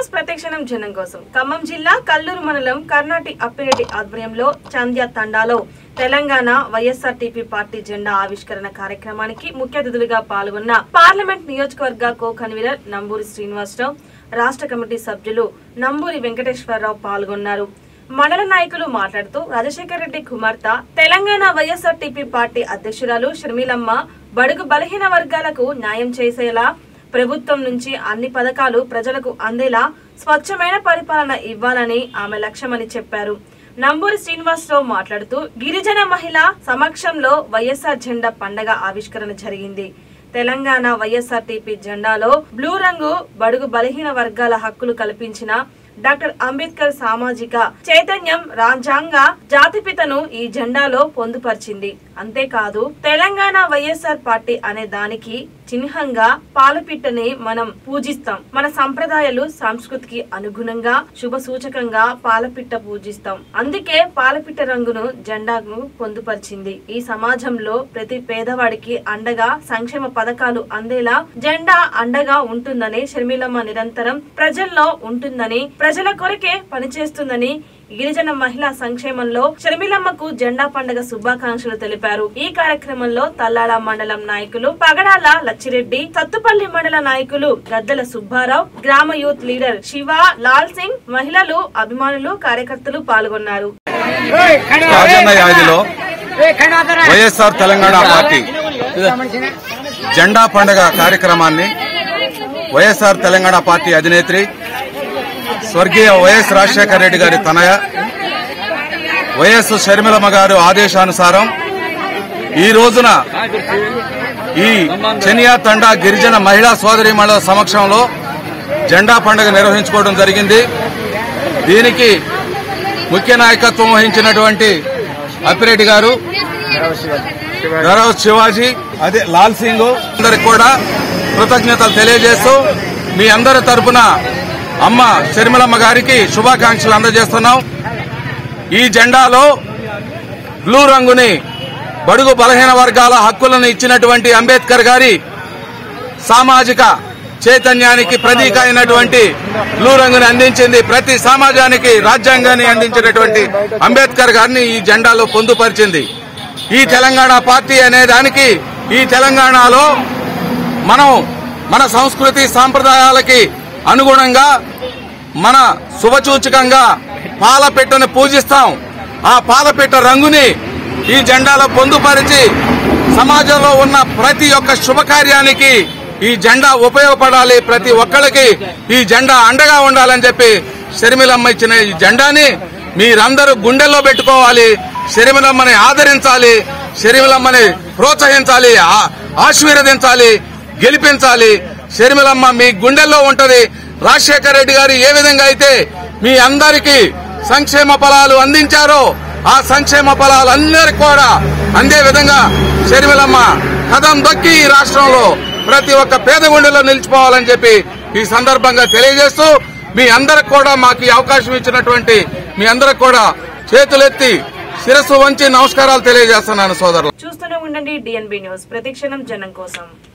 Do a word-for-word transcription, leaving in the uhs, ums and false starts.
News ప్రత్యక్షణం జనం కోసం. ఖమ్మం జిల్లా కల్లూరు మండలం కర్ణాటి అప్పిరెడ్డి ఆధ్వర్యంలో చంద్య తండాలో తెలంగాణ వైఎస్ఆర్టీపీ పార్టీ జెండా ఆవిష్కరణ కార్యక్రమానికి ముఖ్య అతిథులుగా పాల్గొన్న పార్లమెంట్ నియోజకవర్గ కో కన్వీనర్ నంబూరి శ్రీనివాసరావు, రాష్ట్ర కమిటీ సభ్యులు నంబూరి వెంకటేశ్వరరావు పాల్గొన్నారు. మండల నాయకులు మాట్లాడుతూ రాజశేఖర రెడ్డి కుమార్తె తెలంగాణ వైఎస్ఆర్టీపీ పార్టీ అధ్యక్షురాలు షర్మిలమ్మ బడుగు బలహీన వర్గాలకు న్యాయం చేసేలా ప్రభుత్వం నుంచి అన్ని పథకాలు ప్రజలకు అందేలా స్వచ్ఛమైన పరిపాలన ఇవ్వాలని ఆమె లక్ష్యమని చెప్పారు. నంబూరి శ్రీనివాసరావు మాట్లాడుతూ గిరిజన మహిళ సమక్షంలో వైఎస్ఆర్ జెండా పండగ ఆవిష్కరణ జరిగింది. తెలంగాణ వైఎస్ఆర్టీపీ జెండాలో బ్లూ రంగు బడుగు బలహీన వర్గాల హక్కులు కల్పించిన డాక్టర్ అంబేద్కర్ సామాజిక చైతన్యం రాజ్యాంగ జాతిపితను ఈ జెండాలో పొందుపరిచింది. అంతేకాదు తెలంగాణ వైఎస్ఆర్ పార్టీ అనే దానికి చిహ్నంగా పాలపిట్టని మనం పూజిస్తాం. మన సంప్రదాయాలు సంస్కృతికి అనుగుణంగా శుభ సూచకంగా పాలపిట్ట పూజిస్తాం. అందుకే పాలపిట్ట రంగును జెండాను పొందుపరిచింది. ఈ సమాజంలో ప్రతి పేదవాడికి అండగా సంక్షేమ పథకాలు అందేలా జెండా అండగా ఉంటుందని, షర్మిలమ్మ నిరంతరం ప్రజల్లో ఉంటుందని, ప్రజల కొరకే పనిచేస్తుందని, గిరిజన మహిళా సంక్షేమంలో షర్మిలమ్మకు జెండా పండుగ శుభాకాంక్షలు తెలిపారు. ఈ కార్యక్రమంలో తల్లాడ మండలం నాయకులు పగడాల లచ్చిరెడ్డి, సత్తుపల్లి మండల నాయకులు గద్దల సుబ్బారావు, గ్రామ యూత్ లీడర్ శివ, లాల్ సింగ్, మహిళలు, అభిమానులు, కార్యకర్తలు పాల్గొన్నారు. వైఎస్ఆర్ తెలంగాణ పార్టీ జెండా పండుగ కార్యక్రమాన్ని వైఎస్ఆర్ తెలంగాణ పార్టీ అధినేత్రి స్వర్గీయ వైఎస్ రాజశేఖర రెడ్డి గారి తనయ వైఎస్ షర్మిలమ్మ గారు ఆదేశానుసారం ఈ రోజున ఈ చెనియా తండా గిరిజన మహిళా సోదరీమణుల సమక్షంలో జెండా పండుగ నిర్వహించుకోవడం జరిగింది. దీనికి ముఖ్య నాయకత్వం వహించినటువంటి అప్పిరెడ్డి గారు, గౌరవ్ శివాజీ, అదే లాల్ సింగ్ అందరికి కూడా కృతజ్ఞతలు తెలియజేస్తూ మీ అందరి తరపున అమ్మ షర్మిలమ్మ గారికి శుభాకాంక్షలు అందజేస్తున్నాం. ఈ జెండాలో బ్లూ రంగుని బడుగు బలహీన వర్గాల హక్కులను ఇచ్చినటువంటి అంబేద్కర్ గారి సామాజిక చైతన్యానికి ప్రతీక అయినటువంటి బ్లూ రంగుని అందించింది. ప్రతి సమాజానికి రాజ్యాంగాన్ని అందించినటువంటి అంబేద్కర్ గారిని ఈ జెండాలో పొందుపరిచింది. ఈ తెలంగాణ పార్టీ అనే దానికి ఈ తెలంగాణలో మనం మన సంస్కృతి సాంప్రదాయాలకి అనుగుణంగా మన శుభసూచకంగా పాలపిట్టను పూజిస్తాం. ఆ పాలపిట్ట రంగుని ఈ జెండాలో పొందుపరిచి సమాజంలో ఉన్న ప్రతి ఒక్క శుభకార్యానికి ఈ జెండా ఉపయోగపడాలి, ప్రతి ఒక్కరికి ఈ జెండా అండగా ఉండాలని చెప్పి షర్మిలమ్మ ఇచ్చిన ఈ జెండాని మీరందరూ గుండెల్లో పెట్టుకోవాలి. షర్మిలమ్మని ఆదరించాలి, షర్మిలమ్మని ప్రోత్సహించాలి, ఆశీర్వదించాలి, గెలిపించాలి. షర్మిలమ్మ మీ గుండెల్లో ఉంటది. రాజశేఖర రెడ్డి గారు ఏ విధంగా అయితే మీ అందరికీ సంక్షేమ ఫలాలు అందించారో ఆ సంక్షేమ ఫలాలందరికీ కూడా అందే విధంగా షర్మిలమ్మ కదం దొక్కి ఈ రాష్ట్రంలో ప్రతి ఒక్క పేద గుండెలో నిలిచిపోవాలని చెప్పి ఈ సందర్భంగా తెలియజేస్తూ మీ అందరికి కూడా మాకు ఈ అవకాశం ఇచ్చినటువంటి మీ అందరికి కూడా చేతులెత్తి శిరస్సు వంచి నమస్కారాలు తెలియజేస్తున్నాను సోదరులు. చూస్తూనే ఉండండి డిఎన్బి న్యూస్, ప్రతిక్షణం జనం కోసం.